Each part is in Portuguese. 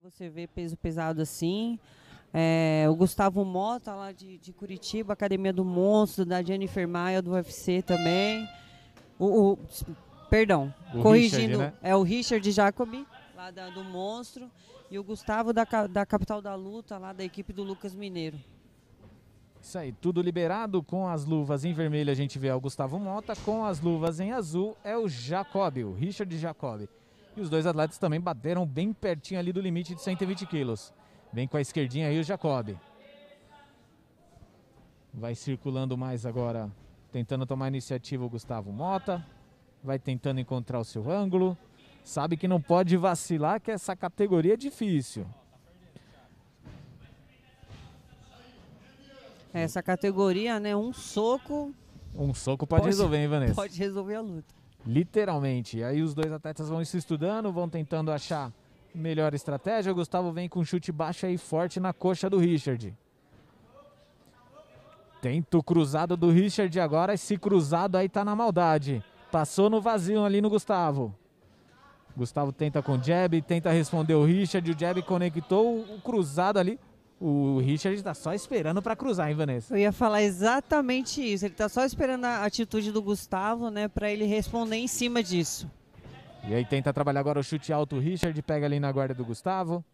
Você vê peso pesado assim. O Gustavo Mota, lá de Curitiba, Academia do Monstro, da Jennifer Maia, do UFC também. Perdão, O corrigindo, Richard, né? é o Richard Jacobi, lá do Monstro, e o Gustavo da Capital da Luta, lá da equipe do Lucas Mineiro. Isso aí, tudo liberado. Com as luvas em vermelho a gente vê o Gustavo Mota, com as luvas em azul é o Jacobi, o Richard Jacobi. E os dois atletas também bateram bem pertinho ali do limite de 120 quilos. Vem com a esquerdinha aí o Jacobi. Vai circulando mais agora, tentando tomar iniciativa o Gustavo Mota. Vai tentando encontrar o seu ângulo. Sabe que não pode vacilar, que essa categoria é difícil. Essa categoria, né, um soco Um soco pode resolver, hein, Vanessa? pode resolver a luta. Literalmente. Aí os dois atletas vão se estudando, vão tentando achar melhor estratégia. O Gustavo vem com um chute baixo aí forte na coxa do Richard. Tenta o cruzado do Richard agora. Esse cruzado aí tá na maldade. Passou no vazio ali no Gustavo. Gustavo tenta com jab, tenta responder o Richard. O jab conectou o cruzado ali. O Richard tá só esperando para cruzar, hein, Vanessa? Eu ia falar exatamente isso. Ele tá só esperando a atitude do Gustavo, né, para ele responder em cima disso. E aí tenta trabalhar agora o chute alto. O Richard pega ali na guarda do Gustavo.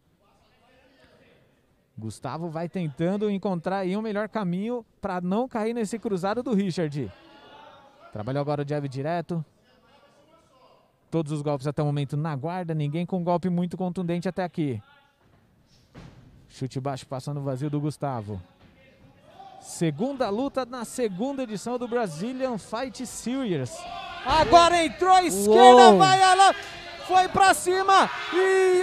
Gustavo vai tentando encontrar aí um melhor caminho para não cair nesse cruzado do Richard. Trabalhou agora o jab direto. Todos os golpes até o momento na guarda. Ninguém com golpe muito contundente até aqui. Chute baixo passando vazio do Gustavo. Segunda luta na segunda edição do Brazilian Fight Series. Agora entrou a esquerda, vai ela, foi pra cima e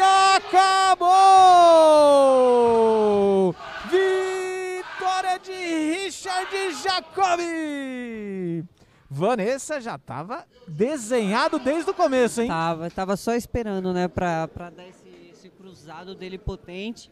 acabou! Vitória de Richard Jacobi! Vanessa, já tava desenhado desde o começo, hein? Tava só esperando, né, pra dar esse cruzado dele potente.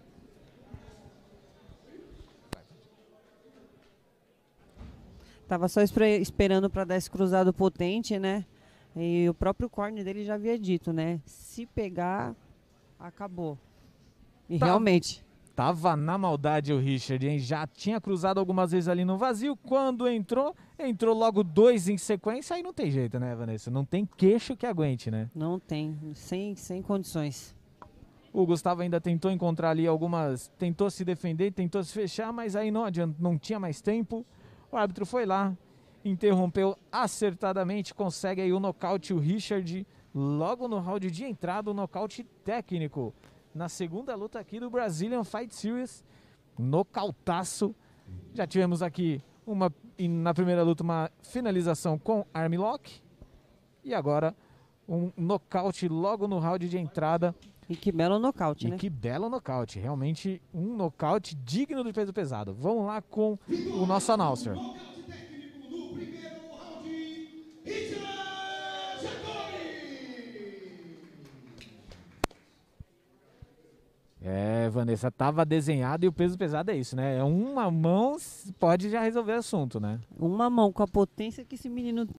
Tava só esperando para dar esse cruzado potente, né? E o próprio corner dele já havia dito, né? Se pegar, acabou. E realmente. Tava na maldade o Richard, hein? Já tinha cruzado algumas vezes ali no vazio. Quando entrou logo dois em sequência. Aí não tem jeito, né, Vanessa? Não tem queixo que aguente, né? Não tem. Sem condições. O Gustavo ainda tentou encontrar ali algumas... Tentou se defender, tentou se fechar, mas aí não adianta, não tinha mais tempo. O árbitro foi lá, interrompeu acertadamente, consegue aí o nocaute, o Richard, logo no round de entrada, o nocaute técnico. Na segunda luta aqui do Brazilian Fight Series, nocautaço. Já tivemos aqui, na primeira luta, uma finalização com armlock. E agora, um nocaute logo no round de entrada. E que belo nocaute, né? E que belo nocaute, realmente um nocaute digno do peso pesado. Vamos lá com o nosso announcer. Vanessa, tava desenhado e o peso pesado é isso, né? Uma mão pode já resolver o assunto, né? Uma mão com a potência que esse menino